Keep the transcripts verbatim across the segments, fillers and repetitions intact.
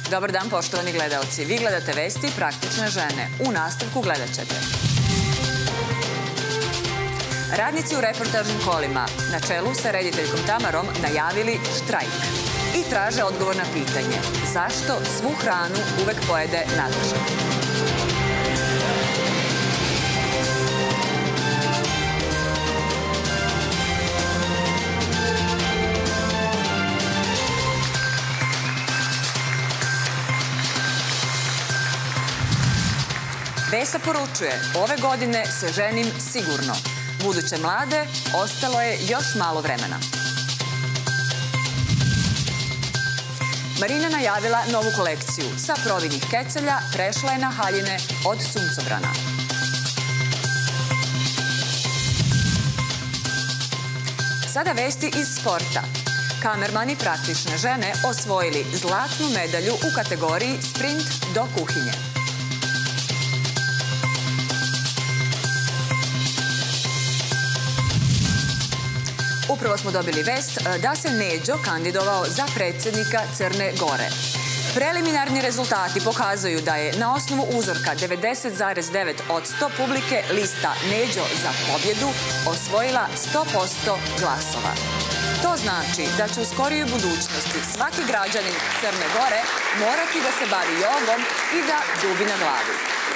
Dobar dan, poštovani gledalci. Vi gledate Vesti praktične žene. U nastavku gledat ćete. Radnici u reportažnim kolima na čelu sa rediteljkom Tamarom najavili štrajk i traže odgovor na pitanje zašto svu hranu uvek pojede Nataša. Vesa poručuje, ove godine se ženim sigurno. Buduće mlade, ostalo je još malo vremena. Marina najavila novu kolekciju. Sa provinih kecelja prešla je na haljine od suncobrana. Sada vesti iz sporta. Kamermani praktične žene osvojili zlatnu medalju u kategoriji sprint do kuhinje. Upravo smo dobili vest da se Neđo kandidovao za predsjednika Crne Gore. Preliminarni rezultati pokazuju da je na osnovu uzorka devedeset zarez devet posto publike lista Neđo za pobjedu osvojila sto posto glasova. To znači da će u skorijoj budućnosti svaki građanin Crne Gore morati da se bavi jogom i da dubi na glavi.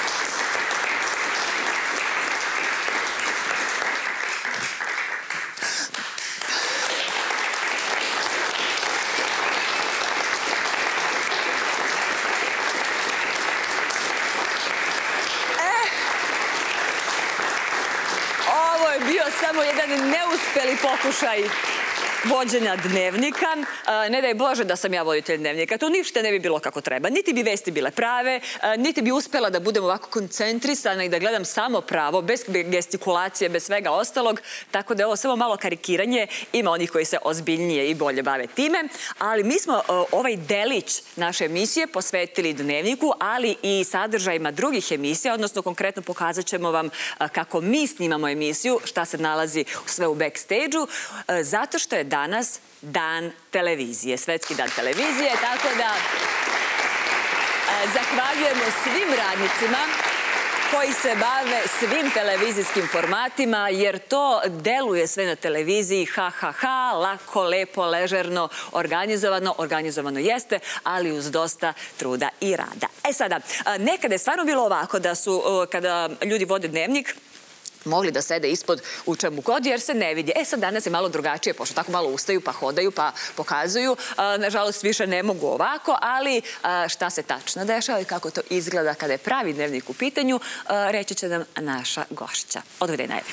Bio samo jedan neuspeli pokušaj vođenja dnevnika. Ne daj Bože da sam ja voditelj dnevnika. To ništa ne bi bilo kako treba. Niti bi vesti bile prave, niti bi uspela da budem ovako koncentrisana i da gledam samo pravo, bez gestikulacije, bez svega ostalog. Tako da je ovo samo malo karikiranje. Ima onih koji se ozbiljnije i bolje bave time. Ali mi smo ovaj delić naše emisije posvetili dnevniku, ali i sadržajima drugih emisija, odnosno konkretno pokazat ćemo vam kako mi snimamo emisiju, šta se nalazi sve u backstage-u, zato što je danas dan televizije, svetski dan televizije, tako da zahvaljujemo svim radnicima koji se bave svim televizijskim formatima, jer to deluje sve na televiziji ha, ha, ha, lako, lepo, ležerno, organizovano. Organizovano jeste, ali uz dosta truda i rada. E sada, nekada je stvarno bilo ovako da su, kada ljudi vode dnevnik, mogli da sede ispod u čemu god, jer se ne vidi. E sad danas je malo drugačije, pošto tako malo ustaju, pa hodaju, pa pokazuju. Nažalost, više ne mogu ovako, ali šta se tačno dešava i kako to izgleda kada je pravi dnevnik u pitanju, reći će nam naša gošća. Odvede najavi.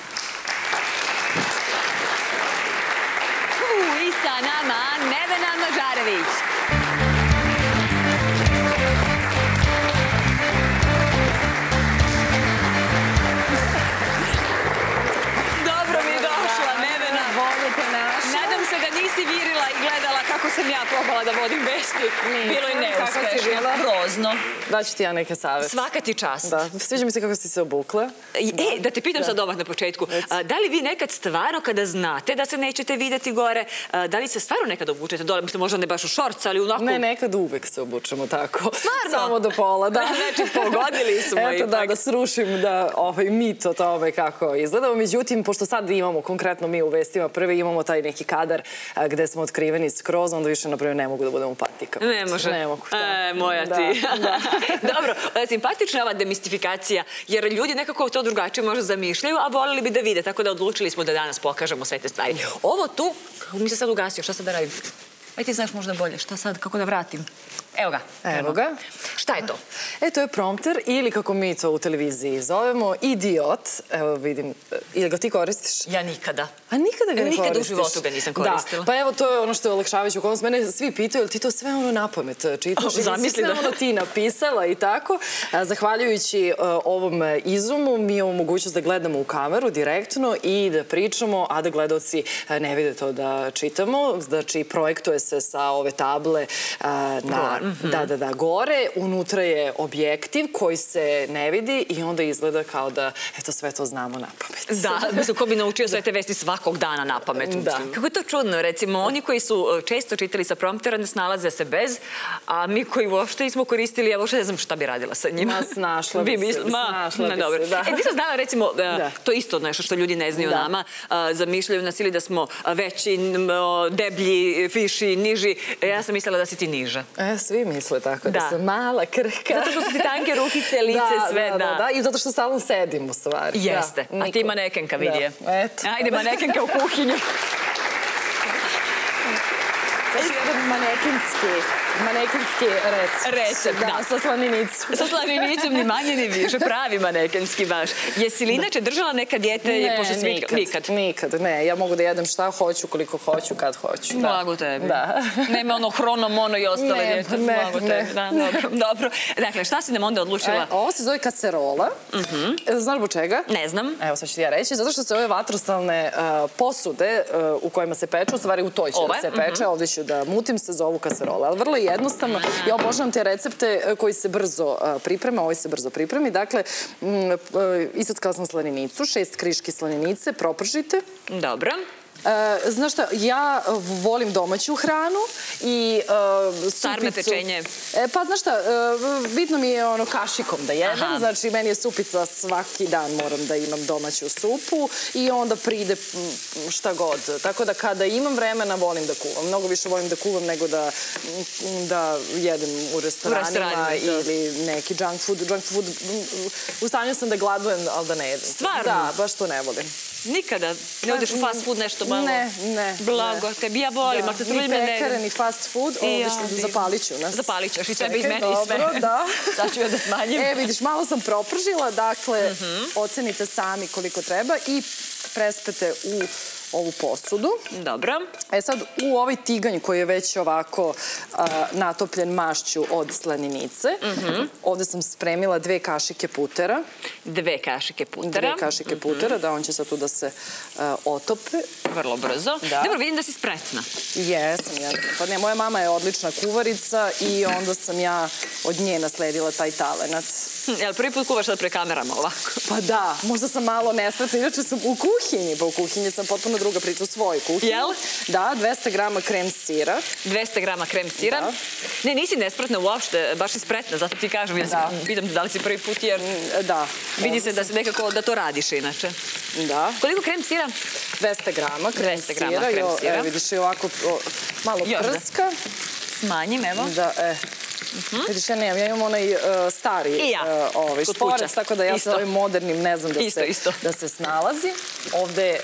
I sa nama Nevena Mažarević. Nisi virila i gledala kako sam ja probala da vodim vesti. Bilo je neuspešno. Grozno. Daću ti ja neke savjete. Svaka ti čast. Da, sviđa mi se kako si se obukla. E, da te pitam sad ovak na početku. Da li vi nekad stvarno kada znate da se nećete videti gore, da li se stvarno nekad obučete dole? Možda ne baš u šorc, ali onako... Ne, nekad uvek se obučemo tako. Stvarno? Samo do pola, da. Znači, pogodili smo ipak. Eto da, da srušim mit o tome kako izgledamo. Međutim, pošto sad imamo, konkretno mi u vestima, prvi imamo taj neki kadar gde smo otkriveni skroz, onda više, napravio, ne mogu da budem u patikama. Ne može. Ne mogu, da. E, moja ti. Dobro, simpatična je ova demistifikacija, jer ljudi nekako to drugačije možda zamišljaju, a volili bi da vide, tako da odlučili smo da danas pokažemo sve te stvari. Ovo tu, mi se sad ugasio, šta sad da radim? Aj ti znaš možda bolje, šta sad, kako da vratim? Evo ga. Evo ga. Šta je to? E, to je prompter ili kako mi to u televiziji zovemo, idiot. Evo vidim, ili ga ti koristiš? Ja nikada. A nikada ga ne koristiš? Nikada u životu ga nisam koristila. Da, pa evo to je ono što je olakšavajući okolnost. Mene svi pitaju, ili ti to sve ono na pamet čitaš? Zamisli da. Sve ono ti napisala i tako. Zahvaljujući ovom izumu mi imamo mogućnost da gledamo u kameru direktno i da pričamo, a da gledalci ne vide to da čitamo. Znači, projektuje se sa ove table na Da, da, da, gore, unutra je objektiv koji se ne vidi i onda izgleda kao da, eto, sve to znamo na pamet. Da, mislim, ko bi naučio sve te vesti svakog dana na pamet. Da. Kako je to čudno, recimo, oni koji su često čitali sa promptera ne snalaze se bez, a mi koji uopšte nismo koristili, ja uopšte ne znam šta bi radila sa njima. Ma, snašla bi se, snašla bi se, da. E, ti sam znala, recimo, to isto nešto što ljudi ne znaju o nama, zamišljaju nas ili da smo veći, deblji, viši, niži. Ja sam mislila da si ti niža. E, svi misle tako, da sam mala, krhka. Zato što su ti tanke rukice, lice, sve, da. Da, da, i zato što stalno sedim u stvari. Jeste, a ti manekenka vidi je. Eto. Ajde, manekenka u kuhinju. Znači, jedan manekinski, manekinski recept. Recept, da. Da, sa slaninicom. Sa slaninicom, ni manje ni više, pravi manekenski baš. Jesi li inače držala neka dijete? Ne, nikad. Nikad, nikad, ne. Ja mogu da jedem šta hoću, koliko hoću, kad hoću. Blago tebi. Da. Nema ono hrono, mono i ostale djete. Ne, Blago tebi. Da, dobro, dobro. Dakle, šta si nam onda odlučila? Ovo se zove kacerola. Znaš zbog čega? Ne znam. Evo, sad ću ti ja reći. Zato što se ove vatrostalne posude u kojima se peče, u stvari u toj će da se peče, ovdje ću da mutim, se zovu kacerola. Ali vrlo jednostavno, ja obožavam te recepte koji se brzo pripreme, ovaj se brzo pripremi. Dakle, isackala sam slaninicu, šest kriški slaninice, propržite. Dobro. Znaš šta, ja volim domaću hranu i supicu... Sarme pečenje. Pa, znaš šta, bitno mi je ono kašikom da jedem, znači meni je supica svaki dan, moram da imam domaću supu i onda pride šta god. Tako da kada imam vremena volim da kuvam. Mnogo više volim da kuvam nego da jedem u restoranima ili neki junk food. Junk food, u stanju sam da gladujem, ali da ne jedem. Stvarno? Da, baš to ne volim. Nikada? Ne odeš u fast food nešto malo? Ne, ne. Blago, tebi ja volim, ali se trudim da ne... Ni pekare, ni fast food, ovdje ću zapalit ću nas. Zapalit ćeš i sebe iz mene i sve. Dobro, da. Sad ću ja da smanjim. E, vidiš, malo sam propržila, dakle, ocenite sami koliko treba i prespete u ovu posudu. Dobro. E sad, u ovaj tiganj koji je već ovako natopljen mašću od slaninice, ovdje sam spremila dve kašike putera. Dve kašike putera. Dve kašike putera, da, on će sad tu da se otope. Vrlo brzo. Dobro, vidim da si spretna. Jesam, jesam. Pa ne, moja mama je odlična kuvarica i onda sam ja od nje nasledila taj talenat. Jel prvi put kuvaš sad pre kamerama ovako? Pa da, možda sam malo nespretna, inače sam u kuhinji, pa u kuhinji sam potpuno druga priča u svojoj kuhinji. Jel? Da, dvesta grama krem sira. dvesta grama krem sira? Da. Ne, nisi nespretna uopšte, baš si spretna, zato ti kažem, jer pitam te da li si prvi put, jer da. Vidi se da se nekako, da to radiš inače. Da. Koliko krem sira? dvesta grama krem sira. Evo, vidiš i ovako malo prska. Smanjim, evo. Da, e. Vidiš, ja nemam, ja imam onaj stari šporac, tako da ja sa ovim modernim ne znam da se snalazi. Ovde je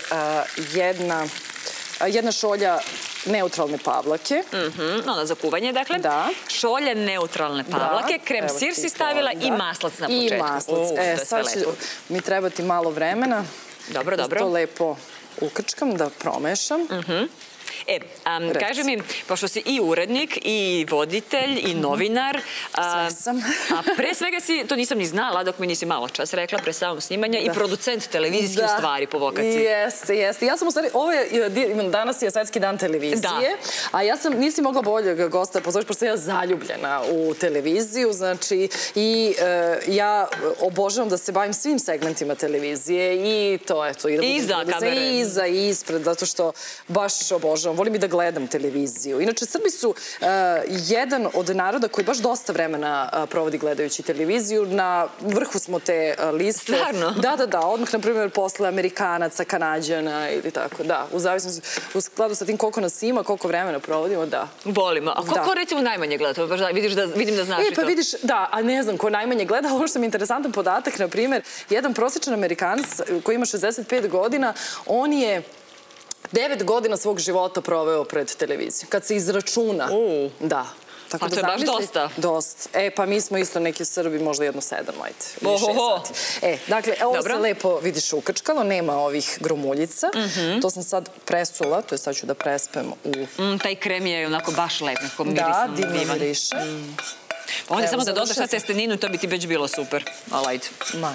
jedna šolja neutralne pavlake. Ona za kuvanje, dakle. Da. Šolja neutralne pavlake, krem sir si stavila i maslac na početku. I maslac. E, sad će mi trebati malo vremena. Dobro, dobro. Da to lepo ukrčkam, da promešam. E, kaži mi, pošto si i urednik, i voditelj, i novinar... Sve sam. A pre svega si, to nisam ni znala dok mi nisi malo čas rekla, pre samom snimanja, i producent televizijskih stvari po vokaciji. Jeste, jeste. Ja sam u stvari, ovo je, danas je Svetski dan televizije, a ja sam, nisi mogla boljeg gosta pozoriš, pošto sam ja zaljubljena u televiziju, znači, i ja obožavam da se bavim svim segmentima televizije i to, eto, i iza kamere. I iza i ispred, zato što baš obožavam. Volim i da gledam televiziju. Inače, Srbi su jedan od naroda koji baš dosta vremena provodi gledajući televiziju. Na vrhu smo te liste. Stvarno? Da, da, da. Odmah, na primjer, posle Amerikanaca, Kanađana ili tako. Da, u zavisnosti, u skladu sa tim koliko nas ima, koliko vremena provodimo, da. Volimo. A ko recimo najmanje gleda? Vidim da znaš i to. E, pa vidiš, da, a ne znam ko najmanje gleda. Ovo što mi je interesantan podatak, na primjer, jedan prosječan Amerikanac koji ima šezdeset pet godina, on je devet godina svog života proveo pred televizijom. Kad se izračuna, da. Pa to je baš dosta. Dosta. E, pa mi smo isto neki Srbi, možda jedno sedam, ajde. Ohoho. E, dakle, ovo se lepo, vidiš, ukrčkalo, nema ovih gromuljica. To sam sad presula, to je sad ću da prespem u... Taj krem je onako baš lep, neko mirisan. Da, divno miriše. Ovdje samo da dodaš sad testeninu, to bi ti već bilo super. Ali ajde. Ma,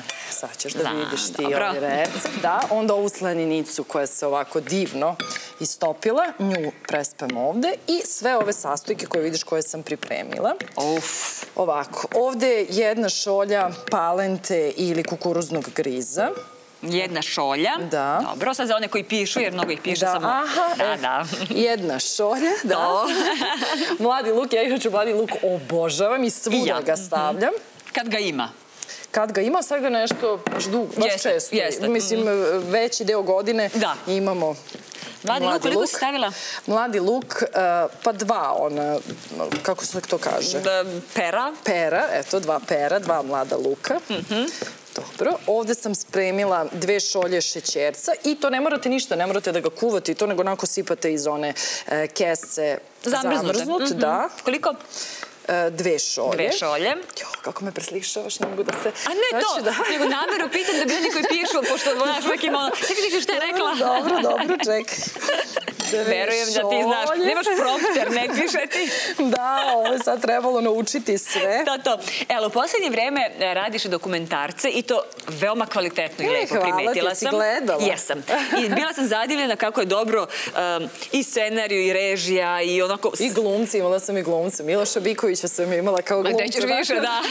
sad ćeš da vidiš ti ovaj recept. Da, onda ovu slaninicu koja se ovako divno istopila, nju prespem ovde i sve ove sastojke koje vidiš koje sam pripremila. Uf. Ovako, ovde je jedna šolja palente ili kukuruznog griza. Jedna šolja. Da. Dobro, sad za one koji pišu, jer mnogo ih piše samo... Aha, da, da. Jedna šolja, da. Mladi luk, ja inače mladi luk obožavam i svuda ga stavljam. Kad ga ima? Kad ga ima, sad ga nešto baš dugo, baš često. Mislim, veći deo godine imamo mladi luk. Koliko si stavila? Mladi luk, pa dva, ona, kako se to kaže? Pera? Pera, eto, dva pera, dva mlada luka. Dobro, ovde sam spremila dve šolje šećerca i to ne morate ništa, ne morate da ga kuvate i to, nego onako sipate iz one kese zamrznut. Da. Koliko? Dve šolje. Dve šolje. Jo, kako me preslišavaš, ne mogu da se... A ne to, nego nameru pitam da bi oni koji pišu, pošto znaš uvijek ima ono... Čekaj, čekaj, šta je rekla? Dobro, dobro, čekaj. Verujem da ti znaš. Nemaš prompter, ne piše ti. Da, ovo je sad trebalo naučiti sve. To, to. Evo, u poslednje vreme radiš dokumentarce i to veoma kvalitetno i lepo primetila sam. Hvala, ti si gledala. Jesam. I bila sam zadivljena kako je dobro i scenariju, i režija, i onako... I glumci, imala sam i glumce. Miloša Bikovića sam imala kao glumca. Gde ćeš više, da.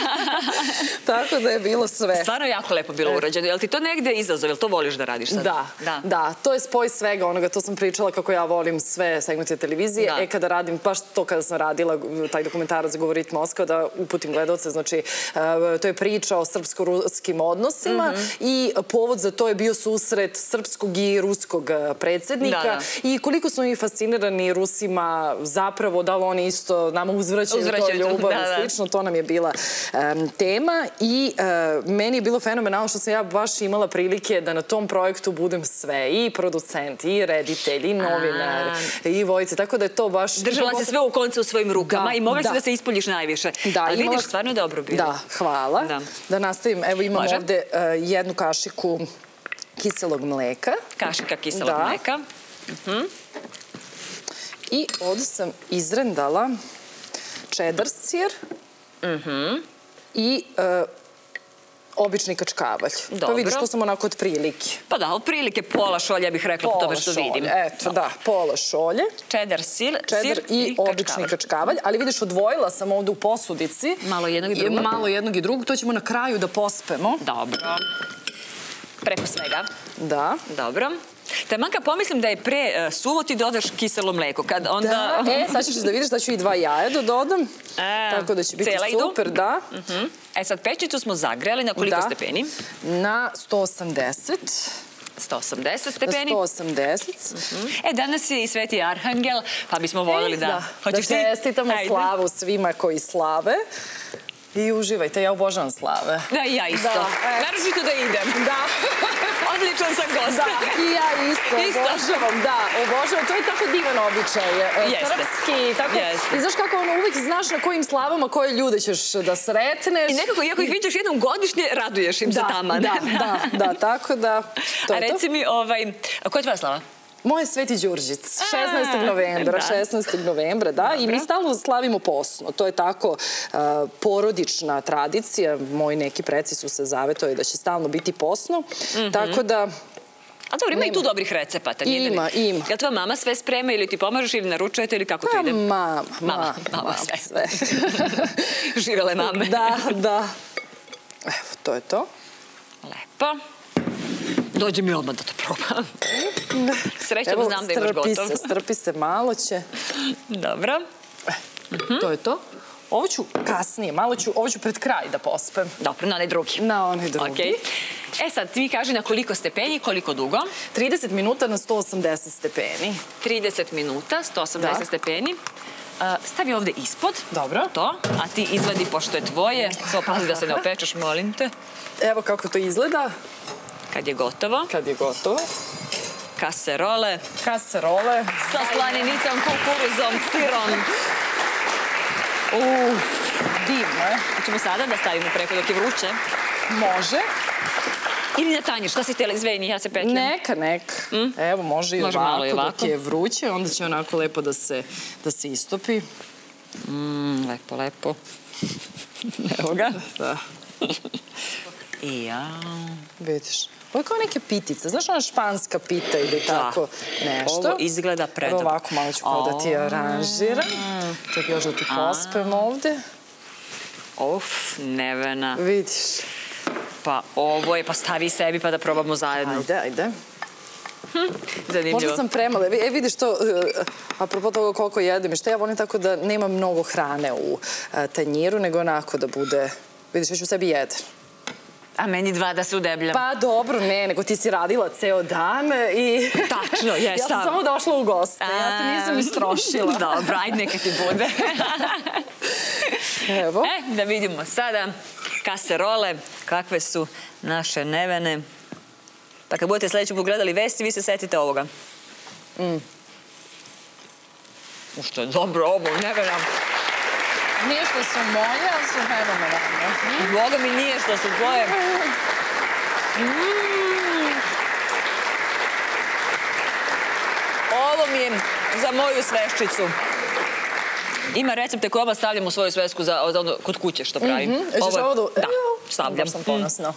Tako da je bilo sve. Stvarno jako lepo bilo urađeno. Je li ti to negde izazov? Je li to voliš da radiš sad? Da, da. To je spoj svega onoga. To sam pričala kako ja volim sve segmente televizije. E, kada radim, baš to kada sam radila taj dokumentarac Govorit Moskva, da uputim gledalce, znači, to je priča o srpsko-ruskim odnosima i povod za to je bio susret srpskog i ruskog predsjednika i koliko smo mi fascinirani Rusima zapravo, da li oni isto nama uzvraćaju to ljubav i slično, to nam je bila tema i meni je bilo fenomenalno što sam ja baš imala prilike da na tom projektu budem sve, i producent, i reditelj, i novinar, i Vojice, tako da je to baš... Držala se sve u koncu u svojim rukama i mogla si da se ispoljiš najviše. Ali vidiš, stvarno je dobro bilo. Da, hvala. Da nastavim, evo imam ovde jednu kašiku kiselog mleka. Kašika kiselog mleka. I ovde sam izrendala čedar sir i obični kačkavalj. Pa vidiš, to sam onako od prilike. Pa da, od prilike pola šolje, ja bih rekla po tome što vidim. Eto, da, pola šolje. Čedar, sir i obični kačkavalj. Ali vidiš, odvojila sam ovde u posudici. Malo jednog i drugog. Malo jednog i drugog. To ćemo na kraju da pospemo. Dobro. Preko svega. Da. Dobro. Taman kad pomislim da je pre suvo ti dodaš kiselo mleko. Da, e, sad ćeš da vidiš da ću i dva jaja da dodam. Tako da će biti super, da. E sad, pećnicu smo zagreli na koliko stepeni? Na sto osamdeset. sto osamdeset stepeni? sto osamdeset. E, danas je i Sveti Arhangel, pa bismo voljeli da... Da čestitamo slavu svima koji slave. I uživajte, ja obožavam slave. Da, i ja isto. Naročito da idem. Da. Odličan sam gost. Da, i ja isto obožavam, da, obožavam. To je tako divan običaj, srpski, tako. I znaš kako ono, uvijek znaš na kojim slavama koje ljude ćeš da sretneš. I nekako, iako ih vidiš jednom godišnje, raduješ im se tamo. Da, da, da, tako da, to je to. A reci mi, ovaj, koja je tvoja slava? Moje Sveti Đurđic, šesnaestog novembra, šesnaestog novembra, da, i mi stalno slavimo posno. To je tako porodična tradicija, moji neki preci su se zavetovali da će stalno biti posno, tako da... A dobro, ima i tu dobrih recepata. Ima, ima. Je li tvoja mama sve sprema ili ti pomažeš ili naručujete ili kako to ide? Mama, mama, mama sve. Živele mame. Da, da. Evo, to je to. Lepo. Dođe mi odmah da to probam. Srećom znam da imaš gotov. Evo, strpi se, malo će. Dobro. To je to. Ovo ću kasnije, malo ću, ovo ću pred kraj da pospem. Dobro, na onaj drugi. Na onaj drugi. E sad, ti mi kaži na koliko stepeni i koliko dugo? trideset minuta na sto osamdeset stepeni. trideset minuta, sto osamdeset stepeni. Stavi ovde ispod. Dobro. To. A ti izvadi, pošto je tvoje. Samo pazi da se ne opečeš, molim te. Evo kako to izgleda. Kad je gotovo. Kad je gotovo. Kaserole. Kaserole. Sa slaninicom, kukuruzom, sirom. Uuu, divno je. Hoćemo sada da stavimo preko dok je vruće? Može. Ili na tanjir, šta si htjela, izveni, ja se petljam. Neka, neka. Evo, može i ovako dok je vruće, onda će onako lepo da se istopi. Mmm, lepo, lepo. Evo ga. Da. I ja... Vidiš. Ovo je kao neke pitice. Znaš ona španska pita ili tako nešto? Ovo izgleda predobro. Ovako malo ću kao da ti aranžiram. Čekaj još da ti pospem ovde. Uf, Nevena. Vidiš. Pa ovo je, pa stavi sebi pa da probamo zajedno. Ajde, ajde. Zanimljivo. Možda sam premala. E, vidiš to, apropo toga koliko jedem i što ja volim tako da nema mnogo hrane u tanjiru, nego onako da bude, vidiš, već u sebi jedan. A meni dva da se udebljam. Pa dobro, ne, nego ti si radila ceo dan i... Tačno, jesam. Ja sam samo došla u goste, ja se nisam istrošila. Dobro, ajde neka ti bude. Evo. E, da vidimo sada kaserole, kakve su naše Nevene. Pa kad budete sljedeći put gledali vesti, vi se setite ovoga. Što je dobro ovo, Nevena. Nije što su moje, ali su fenomenalne. Boga mi nije što su tvoje. Ovo mi je za moju sveščicu. Ima recepte koje oba stavljam u svoju svesku kod kuće što pravim. Žeš ovo da... Da, stavljam. Baš sam ponosna.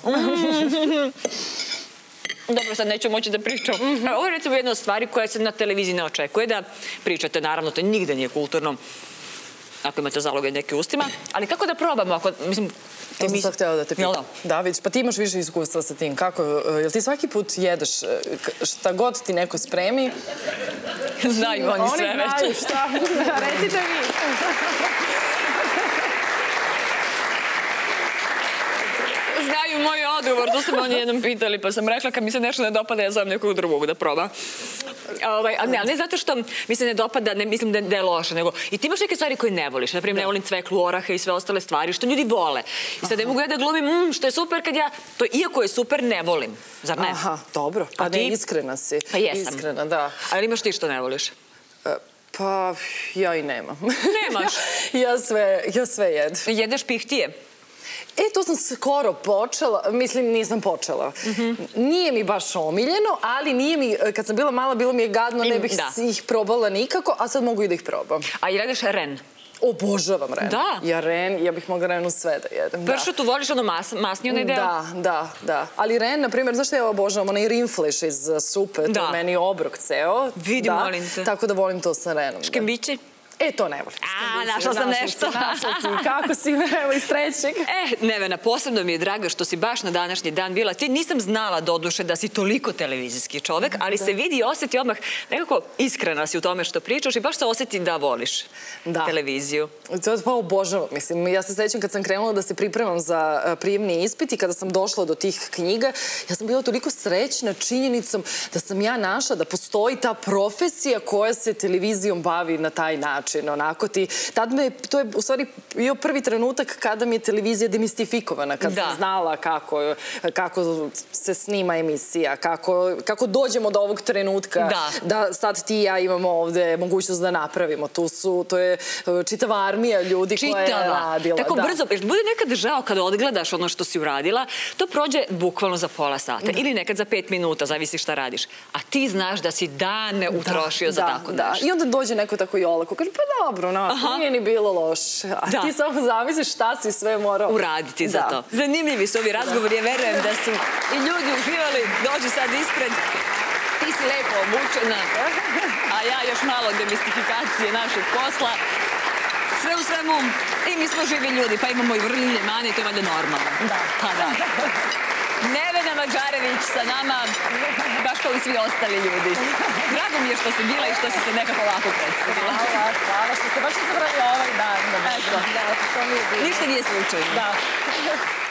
Dobro, sad neću moći da pričam. Ovo je recimo jedna od stvari koja se na televiziji ne očekuje da pričate. Naravno, to nigde nije kulturno ako imate zaloge neke ustima. Ali kako da probamo? Ako, mislim, to sam sad htjela da te pitam. Da, vidiš, pa ti imaš više iskustva sa tim. Kako, jel ti svaki put jedeš šta god ti neko spremi? Znaju oni sve već. Oni znaju šta. Recite vi. Znaju moj odgovor, to su me oni jednom pitali, pa sam rekla kad mi se nešto ne dopada, ja zovem nekog drugog da proba. Ali ne zato što mi se ne dopada, ne mislim da je loše, nego i ti imaš neke stvari koje ne voliš. Naprimjer, ne volim cveklu, orahe i sve ostale stvari, što ljudi vole. I sad ne mogu ja da glumim, što je super kad ja, to iako je super, ne volim. Zar ne? Aha, dobro. Pa ne, iskrena si. Pa jesam. Iskrena, da. Ali imaš ti što ne voliš? Pa, ja i nemam. Nemaš? Ja sve jedem. Jedeš pihtije? E, to sam skoro počela, mislim nisam počela. Nije mi baš omiljeno, ali nije mi, kad sam bila mala, bilo mi je gadno, ne bih ih probala nikako, a sad mogu i da ih probam. A i jedeš ren? Obožavam ren. Da? Ja ren, ja bih mogla renu sve da jedem. Pršutu voliš ono masnije onaj deo? Da, da, da. Ali ren, na primjer, znaš što ja obožavam? Onaj rinfleš iz supe, to je meni obrok ceo. Vidim, molim te. Tako da volim to sa renom. Škembići? E, to ne volim. A, našla sam nešto. Našla si, kako si, evo, iz trećeg. E, Nevena, posebno mi je drago što si baš na današnji dan bila. Ti nisam znala doduše da si toliko televizijski čovek, ali se vidi i osjeti odmah nekako iskrena si u tome što pričaš i baš se osjeti da voliš televiziju. To je pa obožavam. Mislim, ja se sećam kad sam krenula da se pripremam za prijemni ispit i kada sam došla do tih knjiga, ja sam bila toliko srećna činjenicom da sam ja našla da postoji ta profesija koja se televizijom bavi na taj način. Onako ti, tad me, to je u stvari bio prvi trenutak kada mi je televizija demistifikovana, kad sam znala kako se snima emisija, kako dođemo do ovog trenutka, da sad ti i ja imamo ovde mogućnost da napravimo. Tu su, to je čitava armija ljudi koja je radila. Tako brzo, bude nekad žao kada odgledaš ono što si uradila, to prođe bukvalno za pola sata ili nekad za pet minuta, zavisi šta radiš. A ti znaš da si dane utrošio za tako nešto. I onda dođe neko tako i olako, kaže, pa dobro, nije ni bilo loše. A ti samo zamisliš šta si sve morao uraditi za to. Zanimljivi su ovi razgovori, ja verujem da su i ljudi uživali. Dođi sad ispred, ti si lepo obučena, a ja još malo demistifikacije našeg posla. Sve u svemu, i mi smo živi ljudi, pa imamo i vrljenje mane, to je valjda normalno. Da. Pa da. Nevena Madžarević sa nama, baš kao i svi ostali ljudi. Drago mi je što si bila i što si se nekako ovako predstavila. Hvala, hvala, što ste baš izabrali ovaj dan. Eto, ništa nije slučajno. Da.